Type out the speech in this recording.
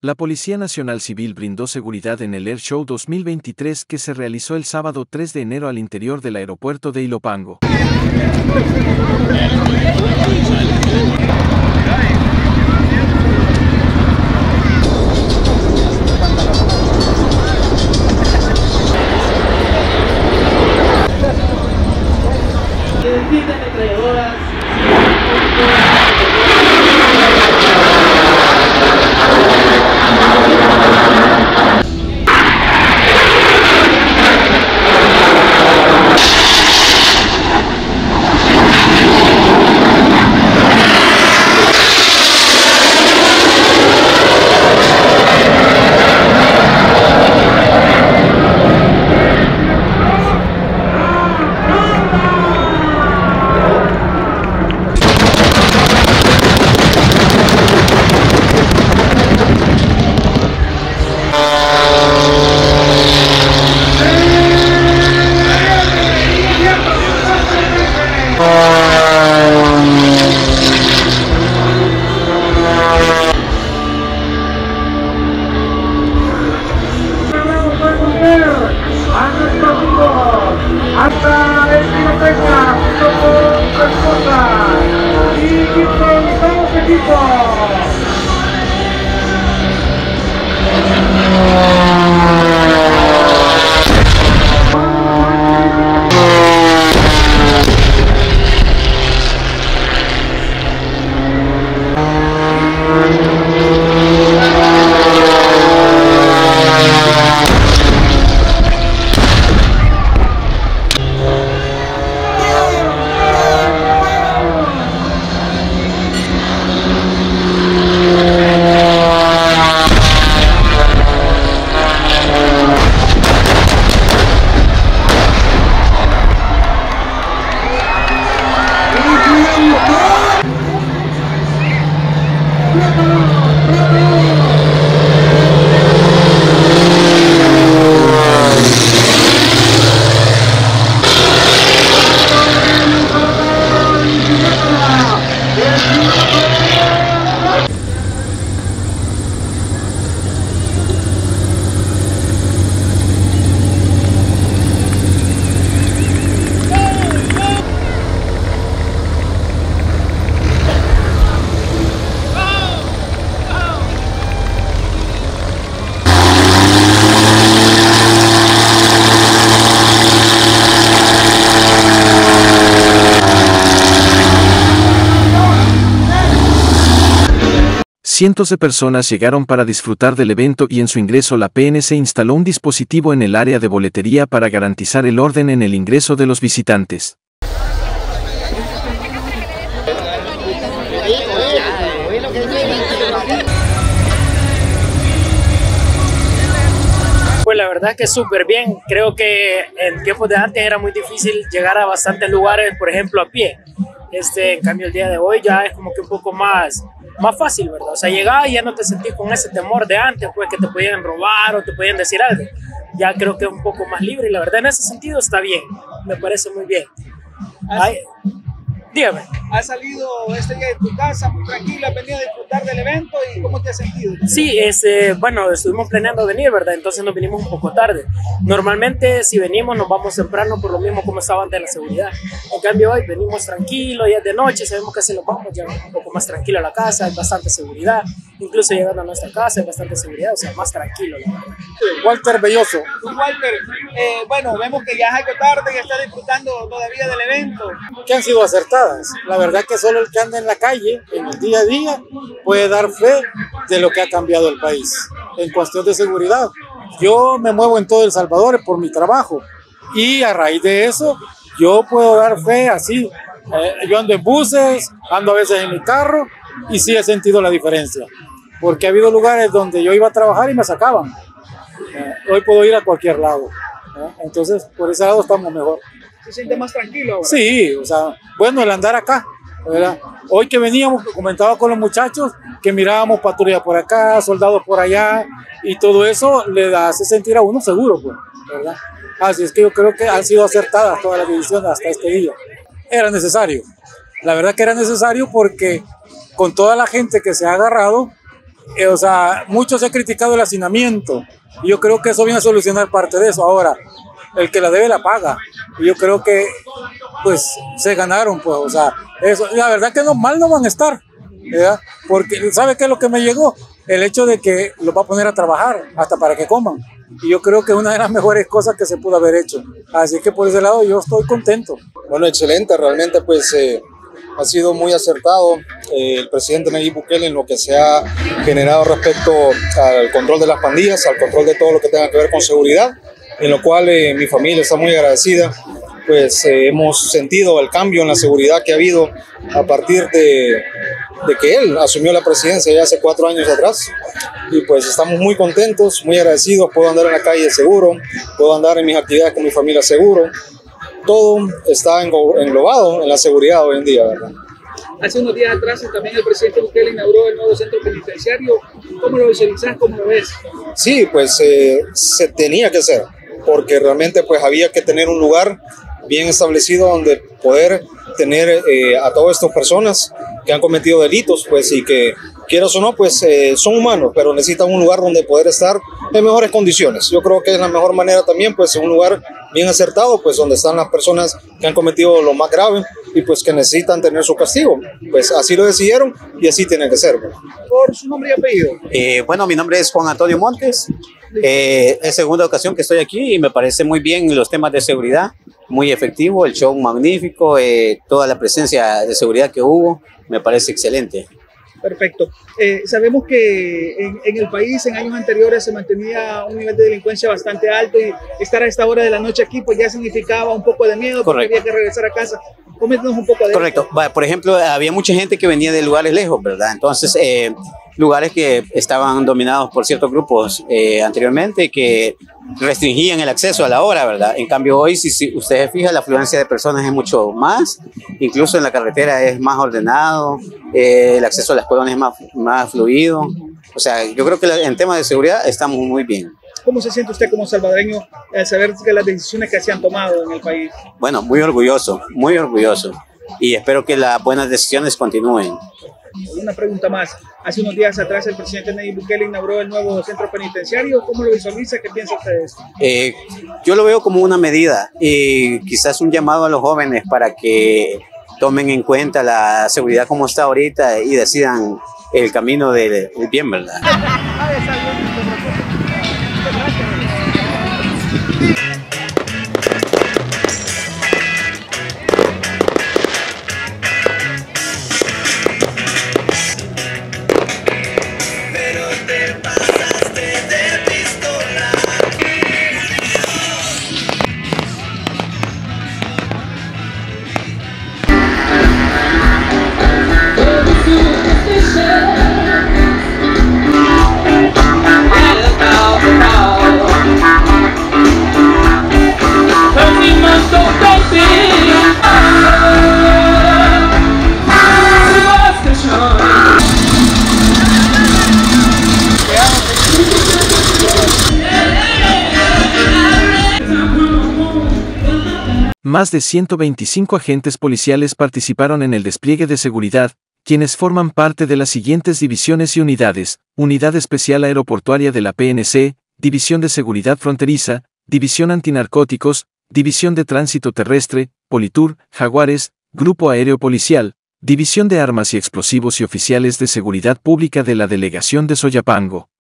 La Policía Nacional Civil brindó seguridad en el Air Show 2023 que se realizó el sábado 3 de enero al interior del aeropuerto de Ilopango. Hasta el Pinoteca, junto con su esposa, y improvisamos equipo. Cientos de personas llegaron para disfrutar del evento y en su ingreso la PNC instaló un dispositivo en el área de boletería para garantizar el orden en el ingreso de los visitantes. Pues la verdad que súper bien. Creo que en tiempos de antes era muy difícil llegar a bastantes lugares, por ejemplo, a pie. En cambio el día de hoy ya es como que un poco más fácil, ¿verdad? O sea, llegaba y ya no te sentís con ese temor de antes, pues que te podían robar o te podían decir algo. Ya creo que es un poco más libre y la verdad en ese sentido está bien, me parece muy bien. Dígame. ¿Has salido este día de tu casa muy tranquila, has venido a disfrutar del evento y cómo te has sentido? Sí, bueno, estuvimos planeando venir, ¿verdad? Entonces nos vinimos un poco tarde. Normalmente si venimos nos vamos temprano por lo mismo como estaba antes la seguridad. En cambio hoy venimos tranquilos, ya es de noche, sabemos que si nos vamos ya un poco más tranquilo a la casa, hay bastante seguridad. Incluso llegando a nuestra casa hay bastante seguridad, o sea, más tranquilo, la verdad. Walter Belloso. Walter, bueno, vemos que ya es algo tarde y está disfrutando todavía del evento. Que han sido acertadas. La verdad que solo el que anda en la calle, en el día a día, puede dar fe de lo que ha cambiado el país en cuestión de seguridad. Yo me muevo en todo El Salvador por mi trabajo y a raíz de eso yo puedo dar fe así. Yo ando en buses, ando a veces en mi carro y sí he sentido la diferencia. Porque ha habido lugares donde yo iba a trabajar y me sacaban. Hoy puedo ir a cualquier lado. Entonces, por ese lado estamos mejor. ¿Se siente más tranquilo ahora? Sí, o sea, bueno, el andar acá, ¿verdad? Hoy que veníamos, comentaba con los muchachos que mirábamos patrullas por acá, soldados por allá, y todo eso le hace sentir a uno seguro, pues, ¿verdad? Así es que yo creo que han sido acertadas todas las decisiones hasta este día. Era necesario, la verdad que era necesario porque con toda la gente que se ha agarrado, O sea, mucho se ha criticado el hacinamiento y yo creo que eso viene a solucionar parte de eso. Ahora, el que la debe la paga. Y yo creo que pues se ganaron, pues, o sea, eso, la verdad que no mal no van a estar, ¿verdad? Porque ¿sabe qué es lo que me llegó? El hecho de que los va a poner a trabajar hasta para que coman. Y yo creo que es una de las mejores cosas que se pudo haber hecho. Así que por ese lado yo estoy contento. Bueno, excelente, realmente pues ha sido muy acertado el presidente Nayib Bukele en lo que se ha generado respecto al control de las pandillas, al control de todo lo que tenga que ver con seguridad, en lo cual mi familia está muy agradecida. Pues hemos sentido el cambio en la seguridad que ha habido a partir de que él asumió la presidencia ya hace 4 años atrás, y pues estamos muy contentos, muy agradecidos. Puedo andar en la calle seguro, puedo andar en mis actividades con mi familia seguro. Todo está englobado en la seguridad hoy en día, ¿verdad? Hace unos días atrás también el presidente Bukele inauguró el nuevo centro penitenciario. ¿Cómo lo visualizas? ¿Cómo lo ves? Sí, pues se tenía que hacer, porque realmente pues había que tener un lugar bien establecido donde poder tener a todas estas personas que han cometido delitos, pues, y que quieras o no, pues son humanos, pero necesitan un lugar donde poder estar en mejores condiciones. Yo creo que es la mejor manera también, pues, en un lugar bien acertado, pues, donde están las personas que han cometido lo más grave y pues que necesitan tener su castigo. Pues así lo decidieron y así tiene que ser, pues. Por su nombre y apellido. Bueno, mi nombre es Juan Antonio Montes. Es segunda ocasión que estoy aquí y me parece muy bien los temas de seguridad, muy efectivo, el show magnífico, toda la presencia de seguridad que hubo, me parece excelente. Perfecto. Sabemos que en el país en años anteriores se mantenía un nivel de delincuencia bastante alto y estar a esta hora de la noche aquí pues ya significaba un poco de miedo. Correcto. Porque había que regresar a casa. Coméntanos un poco de Correcto. Esto. Por ejemplo, había mucha gente que venía de lugares lejos, ¿verdad? Entonces, lugares que estaban dominados por ciertos grupos anteriormente que restringían el acceso a la hora, ¿verdad? En cambio hoy, si usted se fija, la afluencia de personas es mucho más, incluso en la carretera es más ordenado, el acceso a las colonias es más fluido. O sea, yo creo que en temas de seguridad estamos muy bien. ¿Cómo se siente usted como salvadoreño al saber que las decisiones que se han tomado en el país? Bueno, muy orgulloso, y espero que las buenas decisiones continúen. Una pregunta más. Hace unos días atrás el presidente Nayib Bukele inauguró el nuevo centro penitenciario. ¿Cómo lo visualiza? ¿Qué piensa usted de esto? Yo lo veo como una medida y quizás un llamado a los jóvenes para que tomen en cuenta la seguridad como está ahorita y decidan el camino del bien, ¿verdad? Más de 125 agentes policiales participaron en el despliegue de seguridad, quienes forman parte de las siguientes divisiones y unidades: Unidad Especial Aeroportuaria de la PNC, División de Seguridad Fronteriza, División Antinarcóticos, División de Tránsito Terrestre, Politur, Jaguares, Grupo Aéreo Policial, División de Armas y Explosivos y oficiales de seguridad pública de la Delegación de Soyapango.